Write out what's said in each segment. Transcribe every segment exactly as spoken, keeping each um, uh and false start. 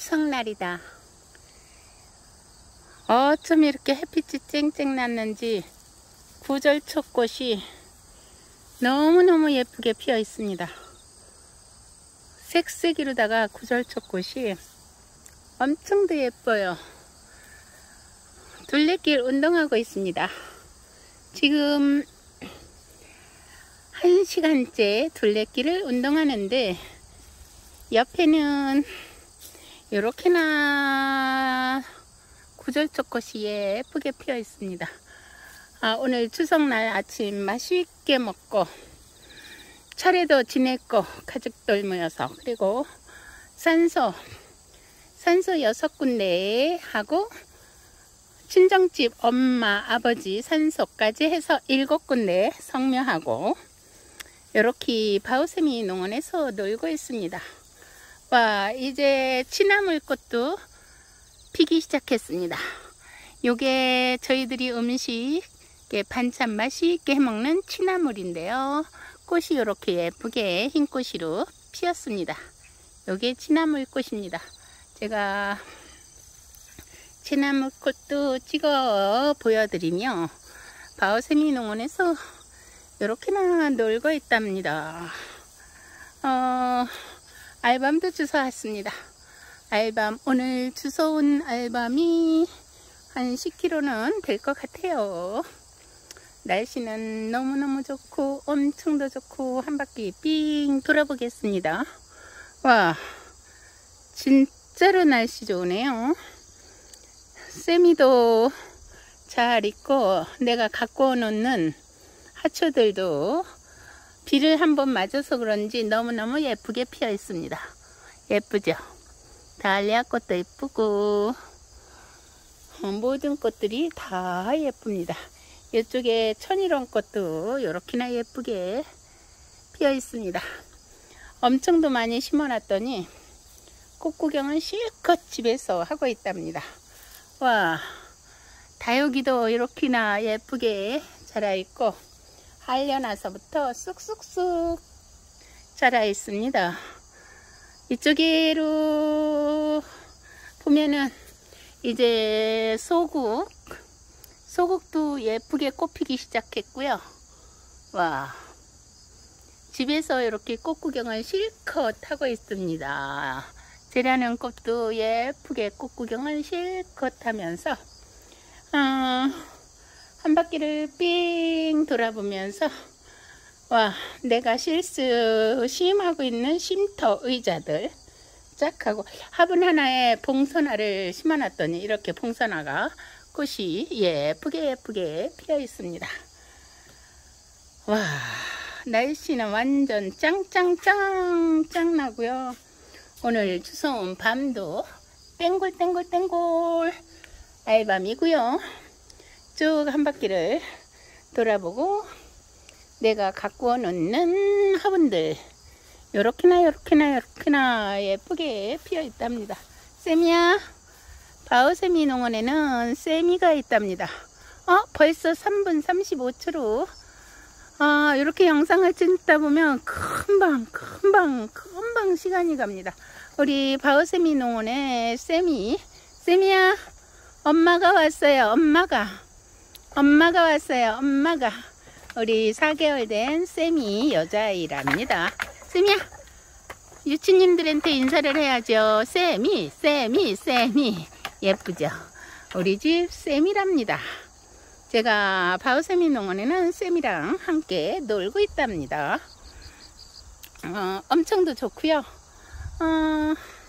추석날이다. 어쩜 이렇게 햇빛이 쨍쨍 났는지 구절초꽃이 너무너무 예쁘게 피어 있습니다. 색색이로다가 구절초꽃이 엄청도 예뻐요. 둘레길 운동하고 있습니다. 지금 한 시간째 둘레길을 운동하는데 옆에는 이렇게나 구절초꽃이 예쁘게 피어 있습니다. 아, 오늘 추석날 아침 맛있게 먹고 차례도 지냈고 가족들 모여서, 그리고 산소 산소 여섯 군데 하고 친정집 엄마 아버지 산소까지 해서 일곱 군데 성묘하고 이렇게 바우세미 농원에서 놀고 있습니다. 와, 이제 취나물꽃도 피기 시작했습니다. 요게 저희들이 음식 반찬 맛있게 해먹는 취나물인데요. 꽃이 이렇게 예쁘게 흰 꽃으로 피었습니다. 요게 취나물 꽃입니다. 제가 취나물 꽃도 찍어 보여드리며 바우세미 농원에서 이렇게나 놀고 있답니다. 어, 알밤도 주워왔습니다. 알밤, 오늘 주워온 알밤이 한 십 킬로그램는 될 것 같아요. 날씨는 너무너무 좋고 엄청도 좋고 한 바퀴 삥 돌아보겠습니다. 와, 진짜로 날씨 좋으네요. 세미도 잘 있고 내가 갖고 놓는 하초들도 비를 한번 맞아서 그런지 너무너무 예쁘게 피어 있습니다. 예쁘죠? 달리아 꽃도 예쁘고 모든 꽃들이 다 예쁩니다. 이쪽에 천일원 꽃도 이렇게나 예쁘게 피어 있습니다. 엄청도 많이 심어 놨더니 꽃 구경은 실컷 집에서 하고 있답니다. 와, 다육이도 이렇게나 예쁘게 자라 있고 한려나서부터 쑥쑥쑥 자라 있습니다. 이쪽으로 보면은 이제 소국 소국도 예쁘게 꽃 피기 시작했고요. 와, 집에서 이렇게 꽃 구경을 실컷 하고 있습니다. 제라는 꽃도 예쁘게 꽃 구경을 실컷 하면서 어, 한 바퀴를 삥 돌아보면서 와, 내가 실수 심하고 있는 쉼터 의자들 쫙 하고 화분 하나에 봉선화를 심어 놨더니 이렇게 봉선화가 꽃이 예쁘게 예쁘게 피어 있습니다. 와, 날씨는 완전 짱짱짱 짱 나고요. 오늘 주워온 밤도 땡골땡골땡골 알밤이고요. 쭉 한 바퀴를 돌아보고 내가 갖고 놓는 화분들 요렇게나 요렇게나 요렇게나 예쁘게 피어 있답니다. 세미야, 바우세미 농원에는 세미가 있답니다. 어, 벌써 삼 분 삼십오 초로 아, 이렇게 영상을 찍다 보면 금방 금방 금방 시간이 갑니다. 우리 바우세미 농원의 세미, 세미야, 엄마가 왔어요. 엄마가 엄마가 왔어요. 엄마가 우리 사 개월 된 세미 여자아이랍니다. 세미야, 유치님들한테 인사를 해야죠. 세미, 세미, 세미. 예쁘죠? 우리 집 세미랍니다. 제가 바우세미 농원에는 세미랑 함께 놀고 있답니다. 어, 엄청도 좋고요. 어,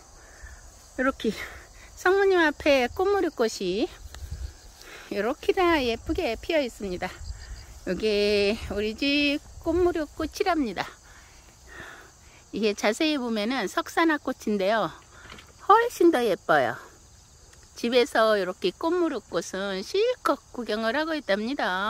이렇게 성모님 앞에 꽃무릇꽃이 이렇게나 예쁘게 피어 있습니다. 여기 우리 집 꽃무릇꽃이랍니다. 이게 자세히 보면은 석산화꽃인데요, 훨씬 더 예뻐요. 집에서 이렇게 꽃무릇꽃은 실컷 구경을 하고 있답니다.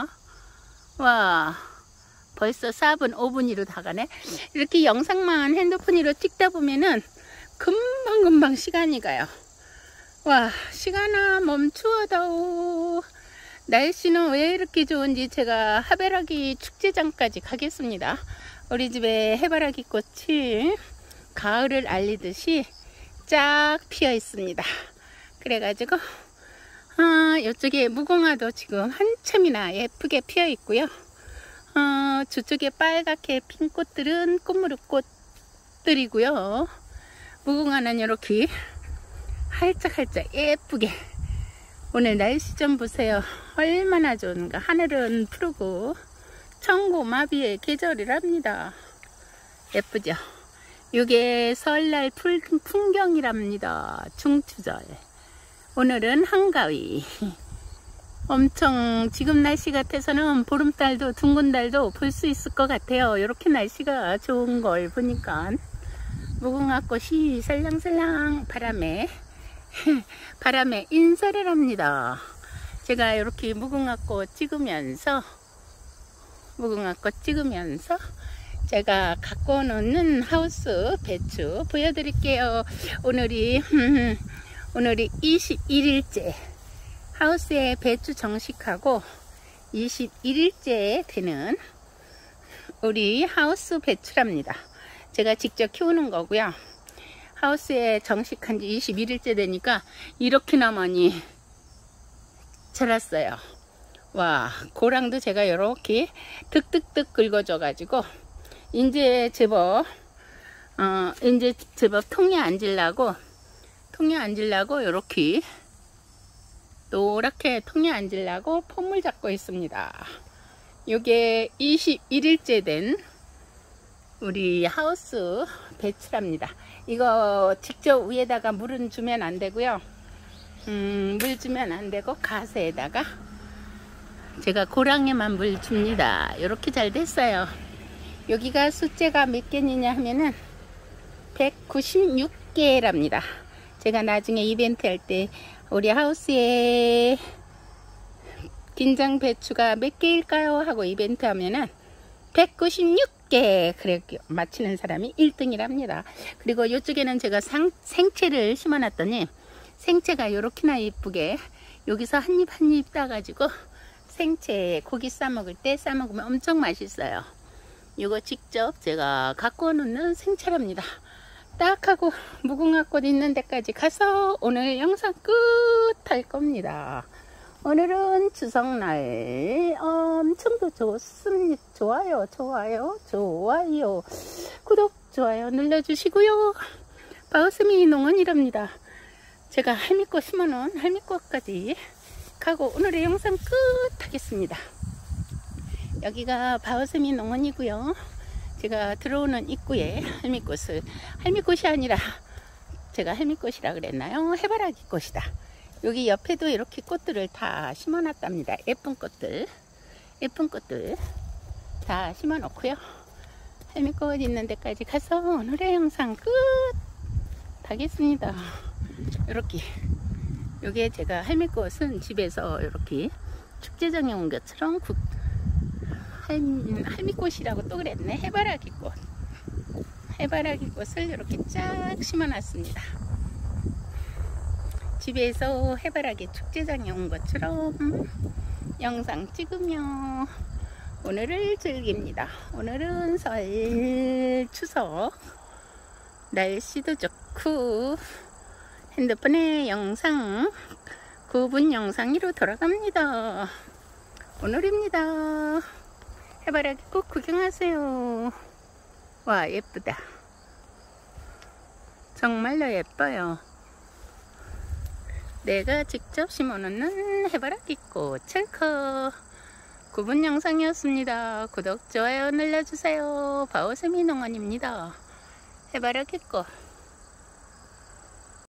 와, 벌써 사 분 오 분이로 다 가네. 이렇게 영상만 핸드폰으로 찍다 보면은 금방금방 시간이 가요. 와, 시간아 멈추어다오. 날씨는 왜 이렇게 좋은지 제가 하베라기 축제장까지 가겠습니다. 우리 집에 해바라기 꽃이 가을을 알리듯이 쫙 피어 있습니다. 그래가지고 어, 이쪽에 무궁화도 지금 한참이나 예쁘게 피어 있고요. 어, 저쪽에 빨갛게 핀 꽃들은 꽃무릇 꽃들이고요. 무궁화는 이렇게 활짝활짝 예쁘게. 오늘 날씨 좀 보세요. 얼마나 좋은가. 하늘은 푸르고 청고마비의 계절이랍니다. 예쁘죠? 이게 설날 풍경이랍니다. 중추절. 오늘은 한가위. 엄청 지금 날씨 같아서는 보름달도 둥근달도 볼 수 있을 것 같아요. 이렇게 날씨가 좋은 걸 보니까 무궁화꽃이 살랑살랑 바람에 바람에 인사를 합니다. 제가 이렇게 무궁화꽃 찍으면서 무궁화꽃 찍으면서 제가 갖고 놓는 하우스 배추 보여드릴게요. 오늘이 오늘이 이십일 일째 하우스에 배추 정식하고 이십일 일째 되는 우리 하우스 배추랍니다. 제가 직접 키우는 거고요. 하우스에 정식한 지 이십일 일째 되니까 이렇게나 많이 자랐어요. 와, 고랑도 제가 이렇게 득득득 긁어줘 가지고 이제 제법 어 이제 제법 통에 앉으려고 통에 앉으려고 이렇게 노랗게 통에 앉으려고 폼을 잡고 있습니다. 요게 이십일 일째 된 우리 하우스 배추랍니다. 이거 직접 위에다가 물은 주면 안 되고요. 음, 물 주면 안 되고 가세에다가 제가 고랑에만 물 줍니다. 이렇게 잘 됐어요. 여기가 숫자가 몇 개냐 하면은 백구십육 개랍니다. 제가 나중에 이벤트 할 때 우리 하우스에 긴장 배추가 몇 개일까요? 하고 이벤트 하면은 백구십육 개 그래 맞히는 사람이 일 등이랍니다. 그리고 이쪽에는 제가 상, 생채를 심어놨더니 생채가 이렇게나 예쁘게 여기서 한 입 한 입 따가지고 생채 고기 싸먹을 때 싸먹으면 엄청 맛있어요. 이거 직접 제가 갖고 놓는 생채랍니다. 딱 하고 무궁화꽃 있는 데까지 가서 오늘 영상 끝 할 겁니다. 오늘은 추석날 엄청도 좋습니다. 좋아요 좋아요 좋아요 구독 좋아요 눌러주시고요. 바우스미 농원이랍니다. 제가 할미꽃 심어놓은 할미꽃까지 가고 오늘의 영상 끝 하겠습니다. 여기가 바우스미 농원이고요. 제가 들어오는 입구에 할미꽃을 할미꽃이 아니라 제가 할미꽃이라 그랬나요? 해바라기 꽃이다. 여기 옆에도 이렇게 꽃들을 다 심어 놨답니다. 예쁜 꽃들 예쁜 꽃들 다 심어 놓고요. 할미꽃 있는 데까지 가서 오늘의 영상 끝 하겠습니다. 이렇게 요게 제가 할미꽃은 집에서 이렇게 축제장에 온 것처럼 국, 할, 할미꽃이라고 또 그랬네. 해바라기 꽃 해바라기 꽃을 이렇게 쫙 심어 놨습니다. 집에서 해바라기 축제장에 온 것처럼 영상 찍으며 오늘을 즐깁니다. 오늘은 설 추석 날씨도 좋고 핸드폰에 영상 구 분 영상으로 돌아갑니다. 오늘입니다. 해바라기 꼭 구경하세요. 와 예쁘다. 정말로 예뻐요. 내가 직접 심어놓는 해바라기꽃 찰커 구 분 영상이었습니다. 구독 좋아요 눌러주세요. 바오세미 농원입니다. 해바라기꽃